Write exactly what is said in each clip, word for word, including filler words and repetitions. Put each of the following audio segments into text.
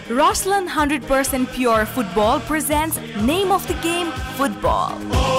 Roslan one hundred percent Pure Football presents Name of the Game Football.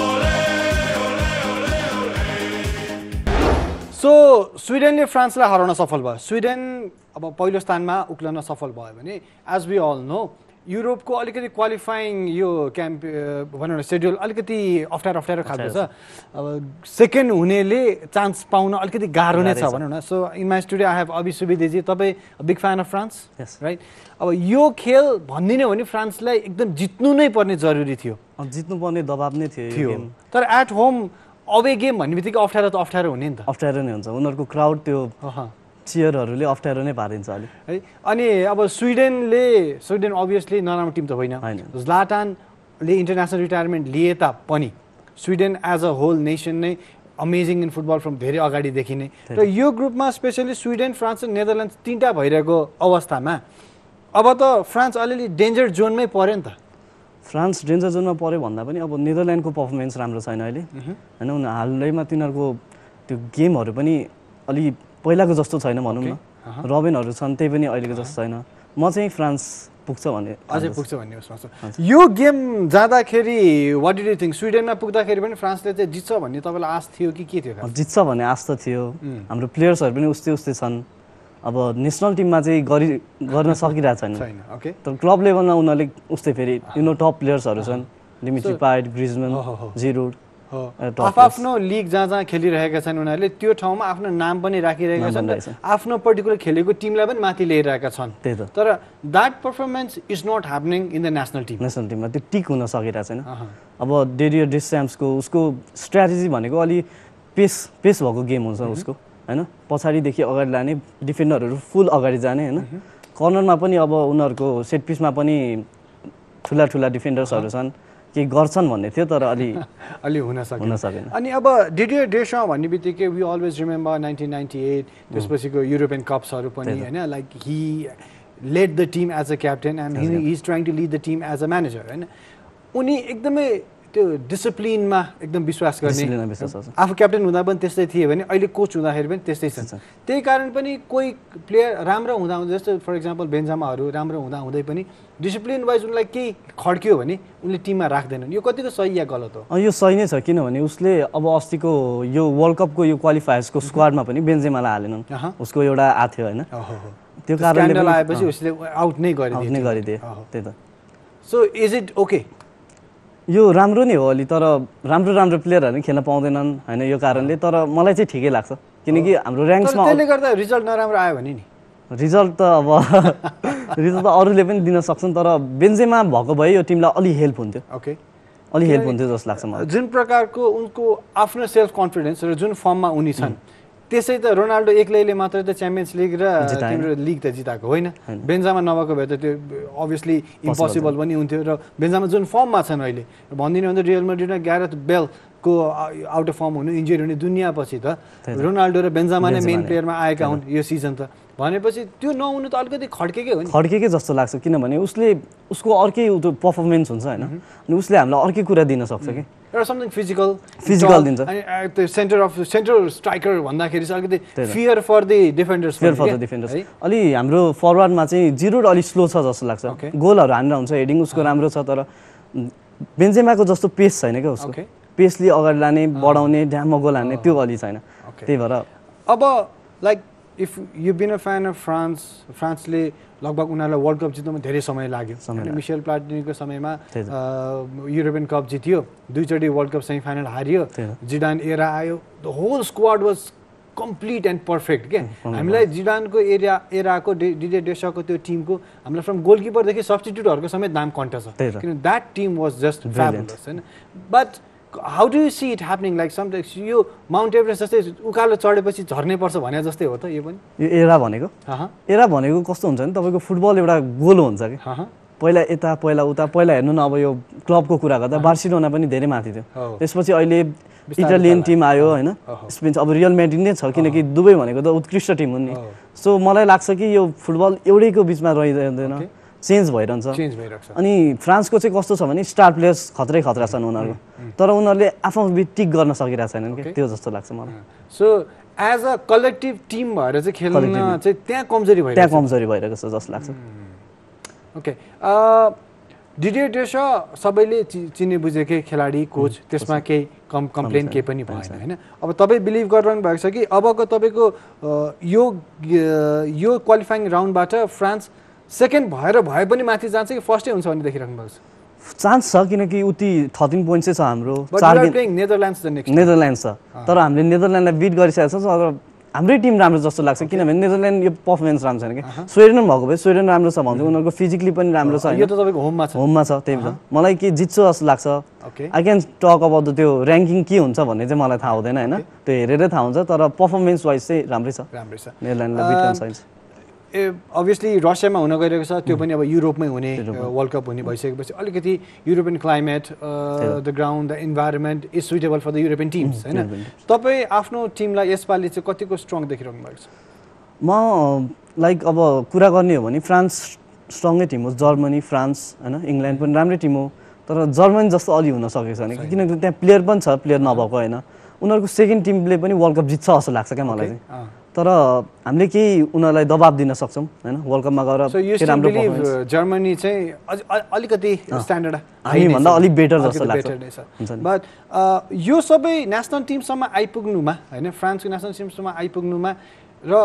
So स्विडेनले फ्रान्सलाई हराउन सफल भयो. Sweden अब पहिलो स्थानमा उक्लन सफल भयो भने as we all know युरोपको अलिकति क्वालिफाइङ यो क्याम्प भनौँ न शेड्युल अलिकति अप्ठ्यारो अप्ठ्यारो खालको छ. अब सेकेन्ड हुनेले चान्स पाउन अलिकति गाह्रो नै छ भनौँ न. So in my studio I have Abhi सुवेदीजी. तपाईँ big fan of France right. अब यो खेल भनिदिने हो भने फ्रान्सलाई एकदम जित्नु नै पर्ने जरुरी थियो. जित्नुपर्ने दबाब नै थियो. तर एट होम अवे गेम भन्ने बित्तिकै अप्ठ्यारो त अप्ठ्यारो हुने नि त. अप्ठ्यारो नै हुन्छ. उनीहरूको क्राउड त्यो चियरहरूले अप्ठ्यारो नै पारिन्छ अलिक है. अनि अब स्विडेनले स्विडेन अभियसली नराम्रो टिम त होइन. ज्लाटानले इन्टरनेसनल रिटायरमेन्ट लिए तापनि Sweden as a whole nation नै अमेजिङ इन फुटबल फ्रम धेरै अगाडिदेखि नै. र यो ग्रुपमा स्पेसली स्विडेन फ्रान्स र नेदरल्यान्ड्स तिनवटा भइरहेको अवस्थामा अब त फ्रान्स अलिअलि डेन्जर जोनमै पऱ्यो नि त. फ्रान्स डेन्जर जोनमा पऱ्यो भन्दा पनि अब नेदरल्यान्डको पर्फर्मेन्स राम्रो छैन अहिले होइन. उनीहरू हालैमा तिनीहरूको त्यो गेमहरू पनि अलि पहिलाको जस्तो छैन भनौँ न. रबिनहरू छन् त्यही पनि अहिलेको जस्तो छैन. म चाहिँ फ्रान्स पुग्छ भन्ने अझै पुग्छ भन्ने उसमा छ. यो गेम जाँदाखेरि वाट डिड यु थिङ्क? स्विडेनमा पुग्दाखेरि पनि फ्रान्सले चाहिँ जित्छ भन्ने तपाईँलाई आश थियो कि के थियो? जित्छ भन्ने आश त थियो. हाम्रो प्लेयर्सहरू पनि उस्तै उस्तै छन्. अब नेसनल टिममा चाहिँ गरि गर्न सकिरहेको छैन. तर क्लब लेभलमा उनीहरूले उस्तै फेरि यु नो टप प्लेयर्सहरू छन्. डिमिट्री पायट, ग्रिजमन, जिरुड. आफ्नो लिग जहाँ जहाँ खेलिरहेका छन् उनीहरूले त्यो ठाउँमा आफ्नो नाम पनि राखिरहेका छन्. आफ्नो पर्टिकुलर खेलेको टिमलाई पनि माथि ल्याइरहेका छन्. तर that performance is not happening in the national team. National टिममा त्यो टिक हुन सकिरहेको छैन. अब डेरियर डेस्याम्सको उसको स्ट्राटेजी भनेको अलि पेस पेस भएको गेम हुन्छ उसको होइन. पछाडिदेखि अगाडि लाने, डिफेन्डरहरू फुल अगाडि जाने होइन. कर्नरमा पनि अब उनीहरूको सेट पिसमा पनि ठुला ठुला डिफेन्डर्सहरू छन्. के गर्छन् भन्ने थियो तर अलि अलि हुन सकेन. हुन सकेन. अनि अब डिडियर डेशा भन्ने बित्तिकै we always remember nineteen ninety eight त्यसपछिको युरोपियन कप्सहरू पनि होइन. Like he led the team as a captain and he is trying to lead the team as a manager होइन. उनी एकदमै त्यो डिसिप्लिनमा एकदम विश्वास गर्ने. आफू क्याप्टेन हुँदा पनि त्यस्तै थिए भने अहिले कोच हुँदाखेरि पनि त्यस्तै छ. त्यही कारण पनि कोही प्लेयर राम्रो हुँदा हुँदा जस्तो फर इक्जाम्पल बेन्जामाहरू राम्रो हुँदा हुँदै पनि डिसिप्लिन वाइज उनलाई केही खड्कियो भने उनले टिममा राख्दैनन्. यो कतिको सही या गलत हो? यो सही नै छ. किनभने उसले अब अस्तिको यो वर्ल्ड कपको यो क्वालिफायर्सको स्क्वाडमा पनि बेन्जेमालाई हालेनन्. उसको एउटा आएको थियो होइन. त्यो कारणले आएपछि उसले आउट नै गरिदिए. त्यही त. So is it okay? यो राम्रो नै हो अलि. तर राम्रो राम्रो प्लेयरहरू खेल्न पाउँदैनन् होइन यो कारणले. तर मलाई चाहिँ ठिकै लाग्छ किनकि हाम्रो ऱ्याङ्क्समा त्यसले गर्दा रिजल्ट नराम्रो आयो भने नि रिजल्ट त अब रिजल्ट त अरूले पनि दिन सक्छन्. तर बेन्जेमा भएको भए यो टिमलाई अलि हेल्प हुन्थ्यो. ओके अलि हेल्प हुन्थ्यो जस्तो लाग्छ मलाई. जुन प्रकारको उनको आफ्नो सेल्फ कन्फिडेन्स र जुन फर्ममा उनी छन् त्यसै त रोनाल्डो एक्लैले मात्रै त च्याम्पियन्स लिग र तिम्रो लिग त जिताएको होइन. बेन्जामा नभएको भए त त्यो अभियसली इम्पोसिबल पनि हुन्थ्यो. र बेन्जामा जुन फर्ममा छन् अहिले भनिदिनु भने रियल मैड्रिडमा ग्यारेथ बेलको आउट अफ फर्म हुनु, इन्जुरी हुने दुनियाँपछि त रोनाल्डो र बेन्जामा नै मेन प्लेयरमा आएका हुन् यो सिजन. त भनेपछि त्यो नहुनु त अलिकति खड्केकै हो नि. खड्केकै जस्तो लाग्छ किनभने उसले उसको अर्कै पर्फर्मेन्स हुन्छ होइन. अनि उसले हामीलाई अर्कै कुरा दिन सक्छ कि एउटा समथिङ फिजिकल फिजिकल दिन्छ. अनि त्यो सेन्टर अफ सेन्टर स्ट्राइकर भन्दाखेरि चाहिँ अलिकति fear for the defenders fear for the defenders. अलि हाम्रो फरवार्डमा चाहिँ जिरोड अलि स्लो छ जस्तो लाग्छ. गोलहरू हानेर हुन्छ, हेडिङ उसको राम्रो छ. तर बेन्जेमाको जस्तो पेस छैन क्या उसको. पेसले अगाडि लाने, बढाउने, ड्याममा गोल हान्ने त्यो अलि छैन. त्यही भएर अब like if you been a fan of France, फ्रान्सले लगभग उनीहरूलाई वर्ल्ड कप जित्नुमा धेरै समय लाग्यो. मिसेल प्लाटिनीको समयमा युरोपियन कप जित्यो, दुईचोटि वर्ल्ड कप सेमी फाइनल हारियो, जिडान एरा आयो. The whole squad was complete and perfect के. हामीलाई जिडानको एरिया एराको डिडियर डेसाको त्यो टिमको हामीलाई फ्रम गोलकिपरदेखि सब्स्टिट्युटहरूको समेत नाम कन्ट छ. किन that team was just fabulous होइन. But how do you see it happening? Like sometimes यो माउन्ट एभरेस्ट जस्तै उकालो चढेपछि झर्नै पर्छ भने जस्तै हो त यो पनि? यो एरा भनेको एरा भनेको कस्तो हुन्छ नि तपाईँको फुटबल एउटा गोलो हुन्छ कि पहिला यता पहिला उता. पहिला हेर्नु न अब यो क्लबको कुरा गर्दा बार्सिलोना पनि धेरै माथि थियो. त्यसपछि अहिले इटालियन टिम आयो होइन. स्पेन अब रियल म्याड्रिड नै छ किनकि दुबई भनेको त उत्कृष्ट टिम हुन् नि. सो मलाई लाग्छ कि यो फुटबल एउटैको बिचमा रहिँदैन, चेन्ज भइरहन्छ. अनि फ्रान्सको चाहिँ कस्तो छ भने स्टार प्लेयर्स खत्रै खतरा छन् उनीहरू. तर उनीहरूले आफ्नो बिच टिक गर्न सकिरहेको छैनन् कि त्यो जस्तो लाग्छ मलाई. So as a collective team भएर चाहिँ खेल्न चाहिँ त्यहाँ कमजोरी भइरहेको त्यहाँ कमजोरी भइरहेको छ जस्तो लाग्छ. ओके डिडियर डेशा सबैले चिने बुझेकै खेलाडी कोच त्यसमा केही कम कम्प्लेन केही पनि भएन हैन अब तपाईँ बिलिभ गरिरहनु भएको छ कि अबको तपाईँको यो यो क्वालिफाइङ राउन्डबाट फ्रान्स सेकेन्ड भएर भए पनि माथि जान्छ कि फर्स्टै हुन्छ भन्ने देखिराख्नु भएको छ चान्स छ किनकि उति थर्टिन पोइन्ट्सै छ हाम्रो चार game Netherlands the next Netherlands छ तर हामीले नेदरल्यान्डलाई बिट गरिसकेको छ तर हाम्रै टिम राम्रो जस्तो लाग्छ किनभने नेदरल्यान्ड यो पर्फर्मेन्स राम्रो छैन कि स्वेडेन भएको भए स्वेडेन राम्रो छ भन्दै उनीहरूको फिजिकली पनि राम्रो छ यो त तपाईँको होममा छ होममा छ त्यही भन्छ मलाई के जित्छ जस्तो लाग्छ आई क्यान टक अबाउट त्यो ऱ्याङ्किङ के हुन्छ भन्ने चाहिँ मलाई थाहा हुँदैन होइन त्यो हेरेरै थाहा हुन्छ तर पर्फर्मेन्स वाइज चाहिँ राम्रै छ राम्रै छ नेदरल्यान्डलाई बिट गर्न सकिन्छ ए अभियसली रसियामा हुन गइरहेको छ त्यो पनि अब युरोपमै हुने वर्ल्ड कप हुने भइसकेपछि अलिकति European climate the ground the environment is suitable for the European teams होइन तपाईँ आफ्नो टिमलाई यसपालि चाहिँ कतिको स्ट्रङ देखिरहनु भएको छ म लाइक अब कुरा गर्ने हो भने फ्रान्स स्ट्रङै टिम हो जर्मनी फ्रान्स होइन इङ्ल्यान्ड पनि राम्रै टिम हो तर जर्मनी जस्तो अलि हुन सकेको छैन किनकि त्यहाँ प्लेयर पनि छ प्लेयर नभएको होइन उनीहरूको सेकेन्ड टिमले पनि वर्ल्ड कप जित्छ जस्तो लाग्छ क्या मलाई चाहिँ तर हामीले केही उनीहरूलाई दबाब दिन सक्छौँ होइन वर्ल्ड कपमा गएर राम्रो जर्मनी चाहिँ अलिकति स्ट्यान्डर्ड हामीभन्दा अलिक बेटर जस्तो लाग्छ बट यो सबै नेसनल टिमसम्म आइपुग्नुमा होइन फ्रान्सको नेसनल टिमसम्म आइपुग्नुमा र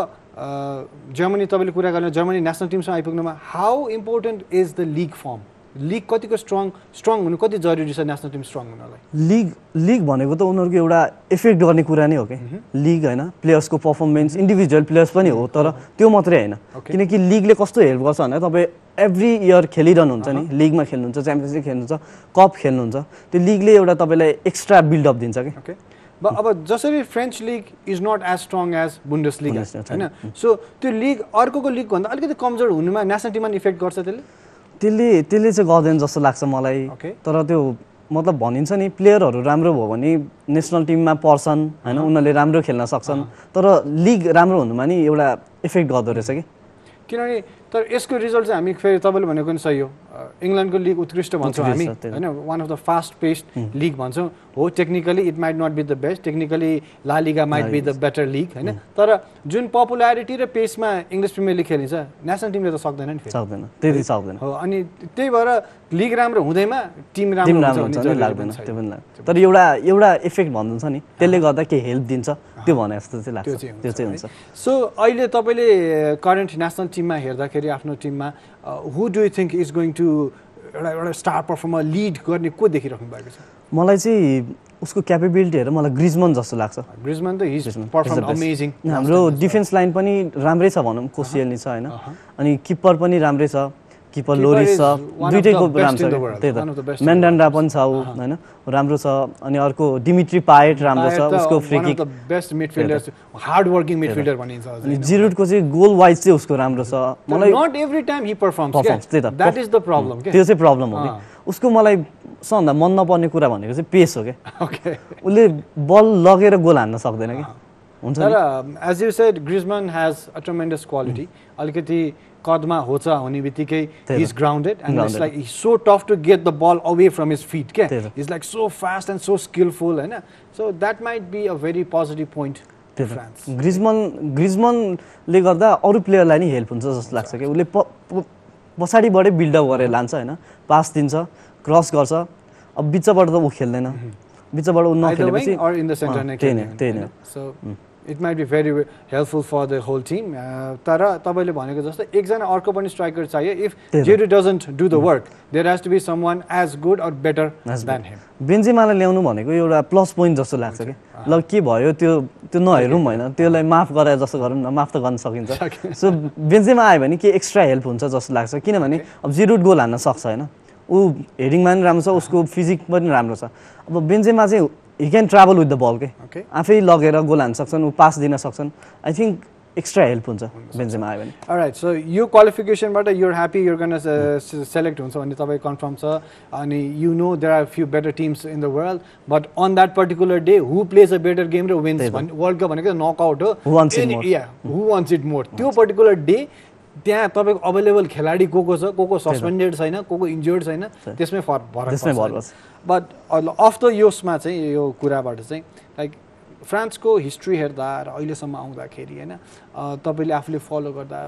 जर्मनी तपाईँले कुरा गर्नु जर्मनी नेसनल टिमसम्म आइपुग्नुमा how important is the league form league कतिको स्ट्रङ स्ट्रङ हुनु कति जरुरी छ नेसनल टिम स्ट्रङ हुनलाई लिग लिग भनेको त उनीहरूको एउटा इफेक्ट गर्ने कुरा नै हो कि लिग होइन प्लेयर्सको पर्फर्मेन्स इन्डिभिजुअल प्लेयर्स पनि हो तर त्यो मात्रै होइन किनकि लिगले कस्तो हेल्प गर्छ भने तपाईँ एभ्री इयर खेलिरहनुहुन्छ नि लिगमा खेल्नुहुन्छ च्याम्पियन्स लिग खेल्नुहुन्छ कप खेल्नुहुन्छ त्यो लिगले एउटा तपाईँलाई एक्स्ट्रा बिल्डअप दिन्छ कि अब जसरी French league is not as strong as Bundesliga होइन सो त्यो लिग अर्कोको लिगभन्दा अलिकति कमजोर हुनुमा नेसनल टिममा इफेक्ट गर्छ त्यसले त्यसले त्यसले चाहिँ गर्दैन जस्तो लाग्छ मलाई तर त्यो मतलब भनिन्छ नि प्लेयरहरू राम्रो भयो भने नेसनल टिममा पर्छन् होइन उनीहरूले राम्रो खेल्न सक्छन् तर लिग राम्रो हुनुमा नि एउटा इफेक्ट गर्दो रहेछ कि किनभने तर यसको रिजल्ट चाहिँ हामी फेरि तपाईँले भनेको पनि सही हो इङ्ल्यान्डको लिग उत्कृष्ट भन्छौँ हामी होइन one of the fast paced league भन्छौँ हो technically it might not be the best technically La Liga might be the better league होइन तर जुन पपुलारिटी र पेसमा इङ्ग्लिस प्रिमियर लिग खेलिन्छ नेसनल टिमले त सक्दैन नि सक्दैन त्यति सक्दैन हो अनि त्यही भएर लिग राम्रो हुँदैमा टिम राम्रो हुन्छ नि लाग्दैन त्यो पनि लाग्छ तर एउटा एउटा इफेक्ट भन्नुहुन्छ नि त्यसले गर्दा केही हेल्प दिन्छ त्यो भने जस्तो चाहिँ लाग्छ त्यो चाहिँ हुन्छ सो अहिले तपाईँले करेन्ट नेसनल टिममा हेर्दाखेरि आफ्नो टिममा who do you think is going to एउटा एउटा स्टार पर्फर्मर लिड गर्ने को देखिराख्नु भएको छ मलाई चाहिँ उसको क्यापेबिलिटी हेरेर मलाई ग्रिजमन जस्तो लाग्छ ग्रिजमन त हिज परफर्म अमेजिङ हाम्रो डिफेन्स लाइन पनि राम्रै छ भनौँ कोसियलनी छ होइन अनि किपर पनि राम्रै छ किपर लोरिस छ दुईटैको राम्रो छ त्यही त मेन्डान्डा पनि छ ऊ होइन राम्रो छ अनि अर्को डिमिट्री पाएट राम्रो छ उसको free kick best midfielder hard working midfielder भनिन्छ अनि जिरुडको चाहिँ गोल वाइज चाहिँ उसको राम्रो छ मलाई not every time he performs त्यही त दैट इज द प्रब्लम के त्यो चाहिँ प्रब्लम हो कि उसको मलाई सबभन्दा मन नपर्ने कुरा भनेको चाहिँ पेस हो क्या ओके उसले बल लगेर गोल हान्न सक्दैन कि हुन्छ तर as you said Griezmann has a tremendous quality अलिकति कदमा होचा हुने बित्तिकै he is grounded and it's like is so tough to get the ball away from his feet के is like so fast and so skilful हैन so that might be a very positive point to France Griezmann ग्रिजमनले गर्दा अरू प्लेयरलाई नि help हुन्छ जस्तो लाग्छ कि उसले पछाडिबाटै बिल्डअप गरेर लान्छ होइन पास दिन्छ क्रस गर्छ अब बिचबाट त ऊ खेल्दैन बिचबाट ऊ नखेलेपछि त्यही नै त्यही नै so it might be very helpful for the whole team tara tabaile bhaneko jasto ekjana arko pani striker chahiyo if Giroud doesn't do the work there has to be someone as good or better than him Benzema लाई ल्याउनु भनेको एउटा plus point जस्तो लाग्छ के ल के भयो त्यो त्यो नहेरौँ हैन त्यसलाई माफ गराए जस्तो गरौँ न माफ त गर्न सकिन्छ सो बेन्जेमा आयो भने के एक्स्ट्रा हेल्प हुन्छ जस्तो लाग्छ किनभने अब जिरुड गोल हान्न सक्छ हैन उ हेडिङमा पनि राम्रो छ उसको फिजिक पनि राम्रो छ अब बेन्जेमा चाहिँ he can travel with the ball के आफै लगेर गोल हान्न सक्छन् उ पास दिन सक्छन् आई थिंक एक्स्ट्रा हेल्प हुन्छ बेन्जेमा आयो भने अलराइट सो यो क्वालिफिकेसनबाट you are happy you are gonna select हुन्छ भन्ने तपाईँ कन्फर्म छ अनि you know there are few better teams in the world but on that particular day who plays a better game र विन्स वर्ल्ड कप भनेको knockout हो who wants it more त्यो particular day त्यहाँ तपाईँको available खेलाडी को को छ को को सस्पेन्डेड छैन को को इन्जर्ड छैन त्यसमै फरक पर्छ बट अफ द यसमा चाहिँ यो कुराबाट चाहिँ लाइक फ्रान्सको हिस्ट्री हेर्दा र अहिलेसम्म आउँदाखेरि होइन तपाईँले आफूले फलो गर्दा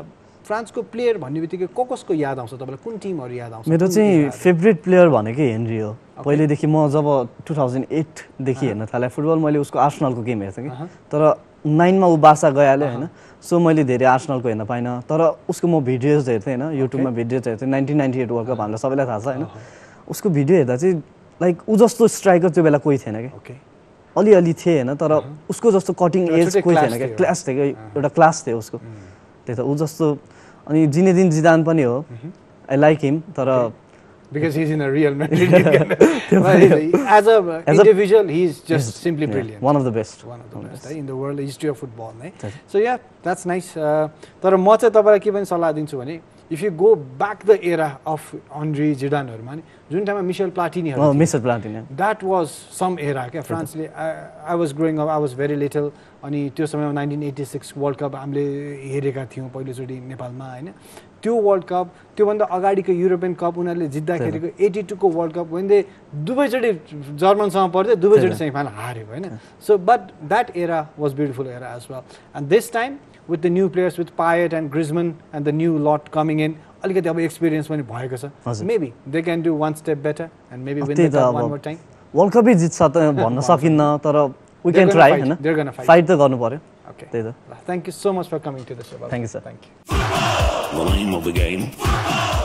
फ्रान्सको प्लेयर भन्ने बित्तिकै को कसको याद आउँछ तपाईँलाई कुन टिमहरू याद आउँछ मेरो चाहिँ फेभरेट प्लेयर भनेकै हेनरी हो पहिलेदेखि म जब टु थाउजन्ड एटदेखि हेर्न थालेँ फुटबल मैले उसको आर्सनलको गेम हेर्थेँ कि तर नाइनमा ऊ बार्सा गइहाल्यो होइन सो मैले धेरै आर्सनलको हेर्न पाइनँ तर उसको म भिडियोज हेर्थेँ होइन युट्युबमा भिडियोज हेर्थेँ nineteen ninety eight world cup हामीलाई सबैलाई थाहा छ होइन उसको भिडियो हेर्दा चाहिँ लाइक ऊ जस्तो स्ट्राइकर त्यो बेला कोही थिएन कि अलिअलि थिए होइन तर उसको जस्तो कटिङ एज कोही थिएन क्या क्लास थियो कि एउटा क्लास थियो उसको त्यही त ऊ जस्तो अनि जिनेदिन जिदान पनि हो आई लाइक हिम तर because he's in a Real Madrid as a individual he is just yes, simply yeah, brilliant one of the best one of the best right, in the world history of football right? So yeah that's nice तर म चाहिँ तपाईलाई के पनि सल्लाह दिन्छु भने if you go back the era of Henry Zidane हरुमा नि जुन टाइममा मिशेल प्लाटिनी हरु Michel Platini that was some era के फ्रान्सले I was growing up I was very little अनि त्यो समयमा nineteen eighty six world cup हामीले हेरेका थियौं पहिलोचोटी नेपालमा हैन त्यो वर्ल्ड कप त्यो भन्दा अगाडिको युरोपियन कप उनीहरुले जित्दाखेरिको एटी टू को वर्ल्ड कप when they दुवैचोटी जर्मनसँग पर्दै दुवैचोटी सेमिफाइनल हार्यो हैन so but that era was beautiful era as well and this time with the new players with Payet and Griezmann and the new lot coming in अलिकति अब experience पनि भएको छ maybe they can do one step better and maybe win the cup one more time world कपै जित्छ त भन्न सकिन्न तर we can try हैन they're going to fight fight त गर्नु पर्यो okay त्यही त thank you so much for coming to the show thank you sir thank you the name of the game